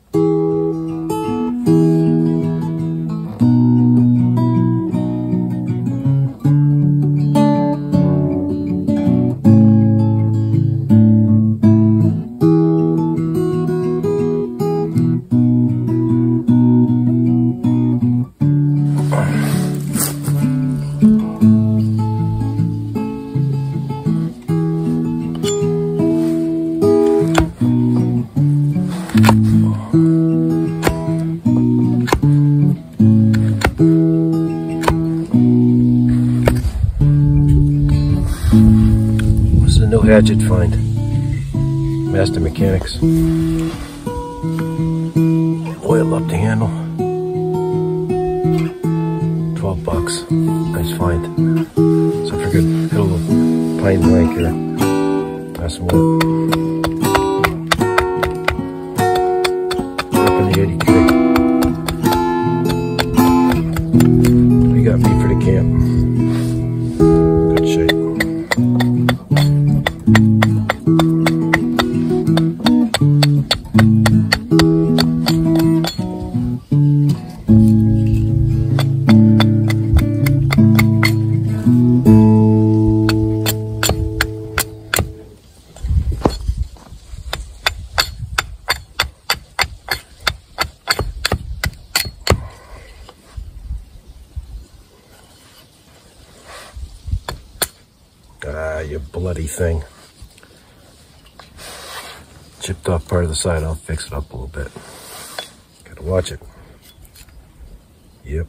Hatchet find. Master Mechanics. Oil up the handle. $12. Nice find. So I figured hit a little pine blank here. That's some wood. Up in the ADK. We got meat for the camp. Good shape. Ah, you bloody thing. Chipped off part of the side. I'll fix it up a little bit. Gotta watch it. Yep.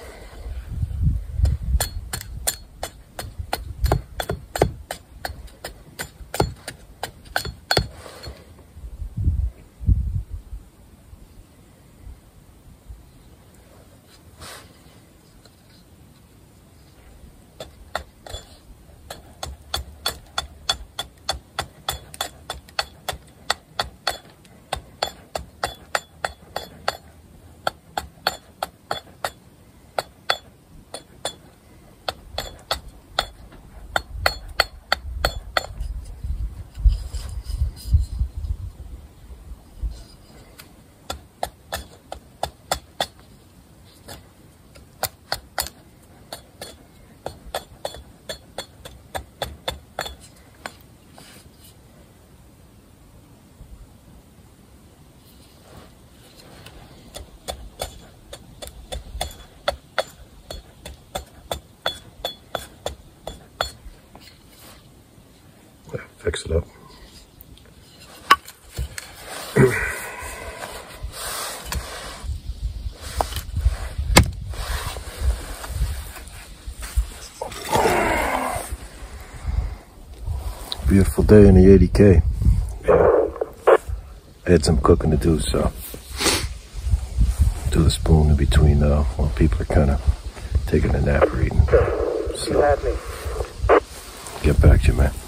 Fix it up. Beautiful day in the ADK. Yeah. I had some cooking to do, so do the spoon in between while people are kind of taking a nap or eating. So, get back to you, man.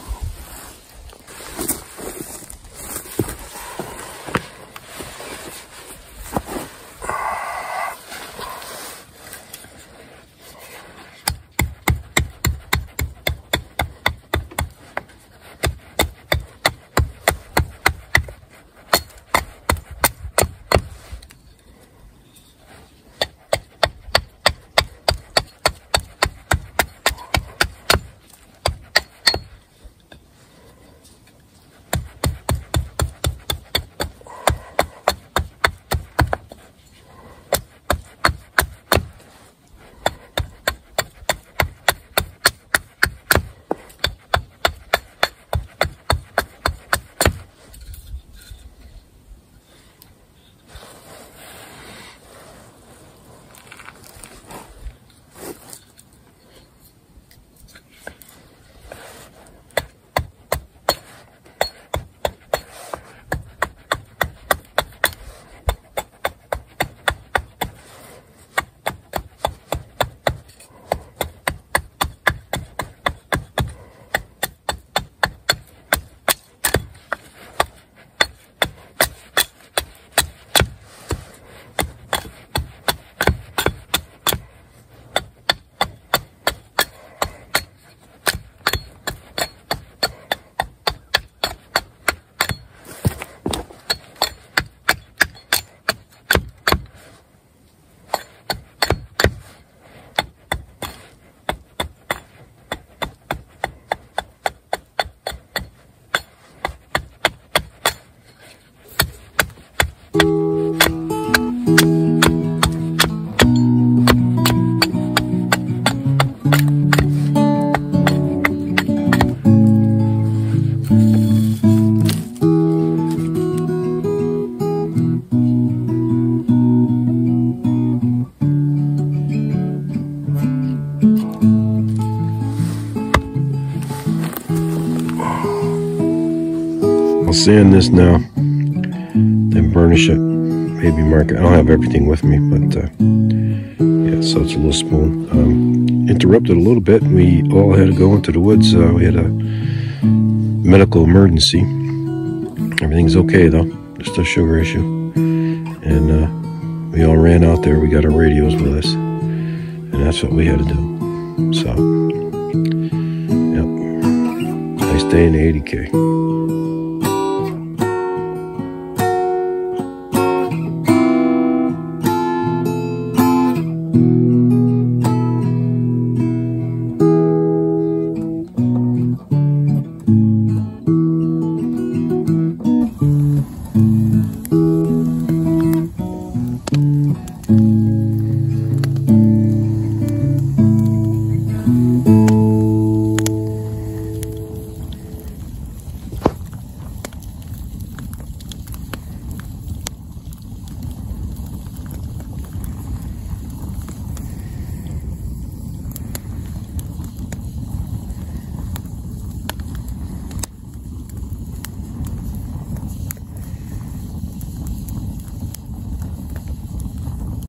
I'll sand this now, then burnish it, maybe mark it. I don't have everything with me, but yeah, so it's a little smooth. Interrupted a little bit. We all had to go into the woods. We had a medical emergency. Everything's okay though, just a sugar issue. And we all ran out there. We got our radios with us, and that's what we had to do. So, yep, nice day in the ADK.